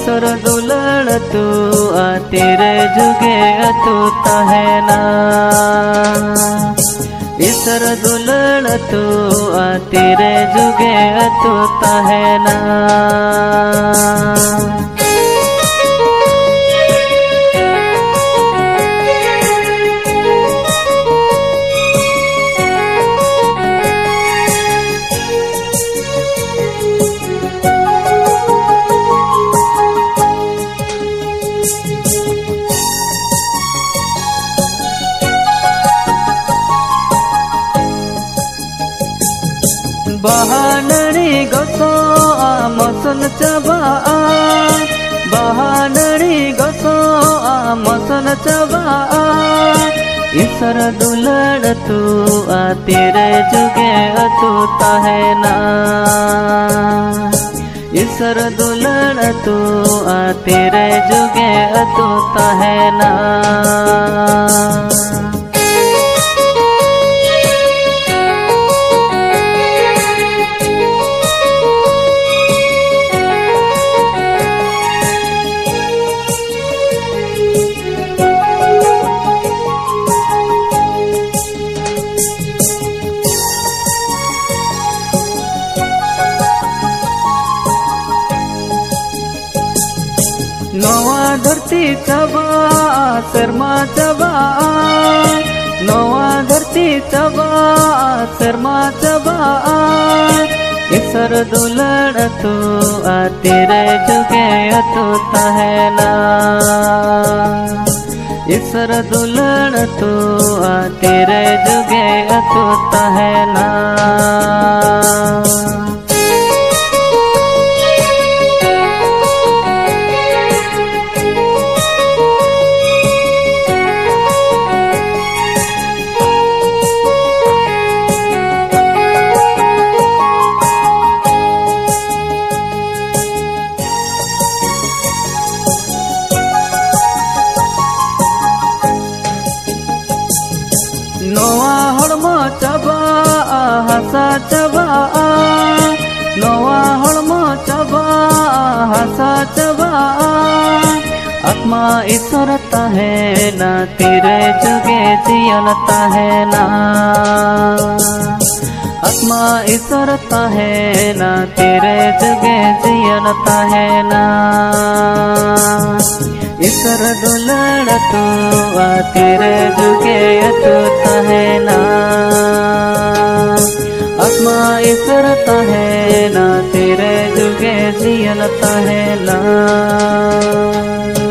ईश्वर दुलड़ तू तेरे जुगे तू तहना ईश्वर दुलड़ तू तेरे जुगे तू तहना बहानड़ी गसो मसन चबा बहानड़ी गसो मसन चबा ईश्वर दुलड़ तू तेरे जुगे तू तहना ईश्वर दुलड़ तू तेरे जुगे तू तहना नवा धरती चबा शर्मा चबा नवा धरती चबा शर्मा चबा ईश्वर दुलड़ तू तेरे जुगे तू तहना ईश्वर दुलड़ तू तेरे जुगे तू तहना नवा हड़मो चबा हसा चबा नवा हड़मो चबा हसा चबा आत्मा ईश्वर तहना तेरे जुगे जियन तहना आत्मा ईश्वर तहना तेरे जुगे जियन तहना ईश्वर दुलड़ तू तेरे जुगे तू तहना आत्मा ईश्वर तहना तेरे जुगे जियन तहना।